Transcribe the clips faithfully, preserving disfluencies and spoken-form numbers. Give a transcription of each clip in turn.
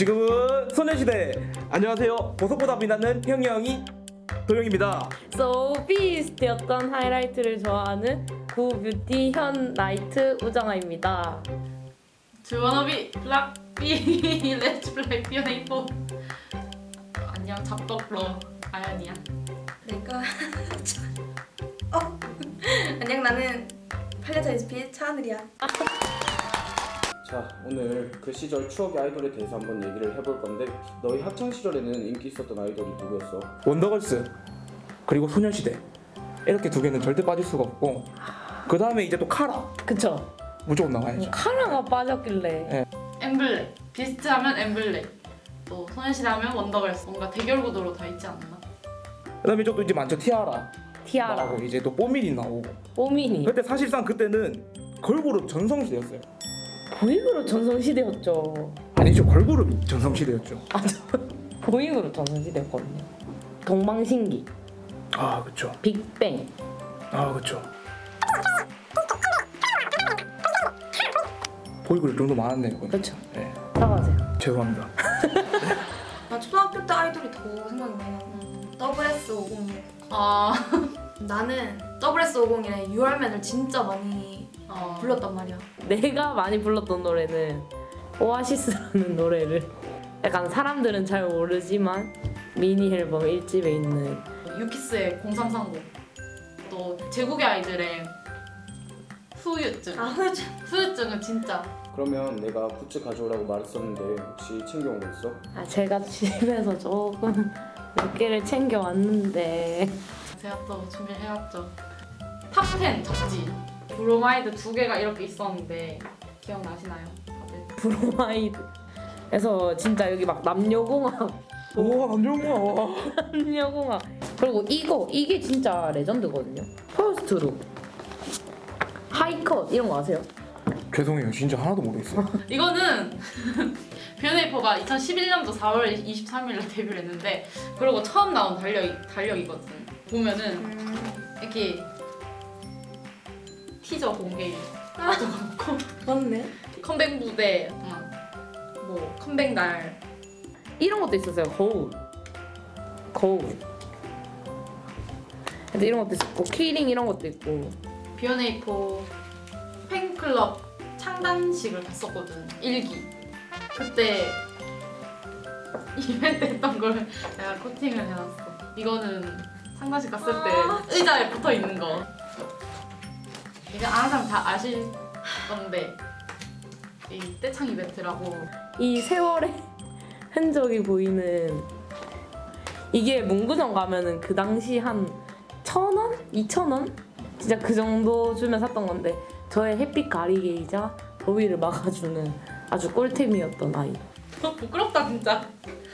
지금은 소녀시대. 안녕하세요. 보석보다 빛나는 형이 형이 도영입니다. So Beast였던 하이라이트를 좋아하는 구뷰티 현 라이트 우정아입니다. 주원업이 블락비 렛츠 블랙 비어네이포. 안녕 잡덕러 아연이야. 내가 어 안녕 나는 팔 년 전 에스피 차하늘이야. 자, 오늘 그 시절 추억의 아이돌에 대해서 한번 얘기를 해볼 건데, 너희 학창 시절에는 인기 있었던 아이돌이 누구였어? 원더걸스 그리고 소녀시대, 이렇게 두 개는 절대 빠질 수가 없고, 그 다음에 이제 또 카라 그쵸? 무조건 나와야죠. 카라가 빠졌길래. 네. 엠블랙 비스트 하면 엠블랙, 또 소녀시대 하면 원더걸스. 뭔가 대결 구도로 다 있지 않나? 그 다음에 또 이제 많죠. 티아라 티아라, 나오고, 이제 또 뽀미리 나오고. 뽀미니. 그때 사실상 그때는 걸그룹 전성시대였어요. 보이그룹 전성시대였죠. 아니죠, 걸그룹 전성시대였죠. 아, 저 보이그룹 전성시대였거든요. 동방신기, 아 그쵸. 빅뱅. 아 그쵸. 보이그룹 정도 많았네요. 그쵸. 네. 사과하세요. 죄송합니다. 나 초등학교 때 아이돌이 더 생각이 많아. 더블 에스 오공일. 아 나는 더블 에스 오공일에 유월맨을 진짜 많이 어. 불렀단 말이야. 내가 많이 불렀던 노래는 오아시스라는 노래를, 약간 사람들은 잘 모르지만 미니 앨범 일 집에 있는 유키스의 공삼삼공, 또 제국의 아이들의 후유증. 아 후유증. 후유증은 진짜. 그러면 내가 굿즈 가져오라고 말했었는데 혹시 챙겨온 거 있어? 아, 제가 집에서 조금 몇 개를 챙겨왔는데. 제가 또 준비를 해왔죠. 탑텐 잡지 브로마이드 두 개가 이렇게 있었는데 기억나시나요? 다들? 브로마이드. 그래서 진짜 여기 막 남녀공학, 우와 남정아. 남녀공학. 그리고 이거 이게 진짜 레전드거든요. 퍼스트룩, 하이컷 이런 거 아세요? 죄송해요, 진짜 하나도 모르겠어요. 이거는 비어네이퍼가 이천십일 년도 사월 이십삼일에 데뷔를 했는데, 그리고 처음 나온 달력, 달력이거든. 보면은 음. 이렇게 티저 공개 가져가고 맞네. 컴백 무대, 뭐 컴백 날. 이런 것도 있었어요. 거울, 거울. 근데 이런 것도 있고 키링 이런 것도 있고. 비어네이퍼 팬클럽 창단식을 갔었거든. 일기. 그때 이벤트 했던 걸 내가 코팅을 해놨어. 이거는 창단식 갔을 때 아, 의자에 붙어 있는 거. 이거 아는 사람 다 아실 건데, 이 떼창 이벤트라고. 이 세월의 흔적이 보이는, 이게 문구점 가면은 그 당시 한 천 원? 이천 원? 진짜 그 정도 주면 샀던 건데, 저의 햇빛 가리개이자 더위를 막아주는 아주 꿀템이었던 아이. 어, 부끄럽다 진짜.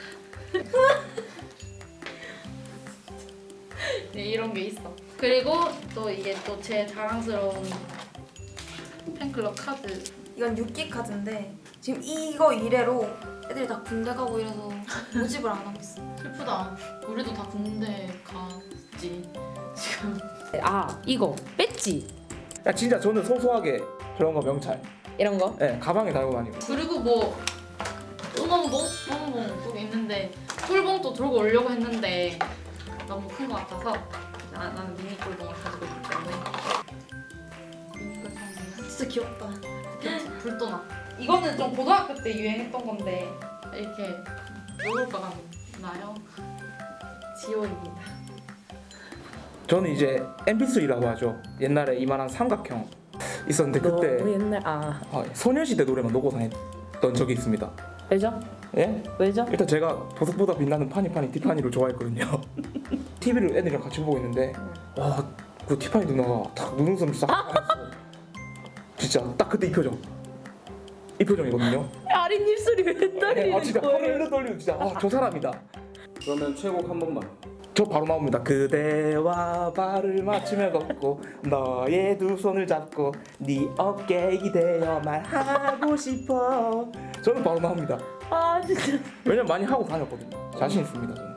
네, 이런 게 있어. 그리고 또 이게 또 제 자랑스러운 팬클럽 카드. 이건 육기 카드인데 지금 이거 이래로 애들이 다 군대 가고 이래서 모집을 안 하고 있어. 슬프다. 우리도 다 군대 갔지 지금. 아, 이거 배지 야, 진짜 저는 소소하게 저런 거 명찰, 이런 거. 네, 가방에 달고 다니고. 그리고 뭐 응원봉? 응원봉 또 있는데 꿀봉도 들고 오려고 했는데 너무 큰 것 같아서 나, 나는 미니 꿀봉을 가지고 있기 때문에. 미니 꿀봉이 진짜 귀엽다. 불도 나. 이거는 좀 고등학교 때 유행했던 건데 이렇게 노을바가 나요. 지호입니다. 저는 이제 엠피쓰리라고 하죠. 옛날에 이만한 삼각형 있었는데, 그때 너무 옛날. 아, 아, 소녀시대 노래만 놓고 다녔던 적이 있습니다. 왜죠? 예? 왜죠? 일단 제가 보석보다 빛나는 파니파니 티파니를 좋아했거든요. 티비를 애들이랑 같이 보고 있는데, 와, 그 티파니 누나가 딱 눈웃음 싹 하면서 진짜 딱 그때 이 표정, 이 표정이거든요. 아린 입술이 왜 떨리는 아 진짜 거예요? 하늘로 떨리고, 진짜 아, 저 사람이다. 그러면 최애곡 한 번만. 저 바로 나옵니다. 그대와 발을 맞추며 걷고 너의 두 손을 잡고 네 어깨에 기대어 말하고 싶어. 저는 바로 나옵니다. 아, 진짜. 왜냐면 많이 하고 다녔거든요. 자신 있습니다.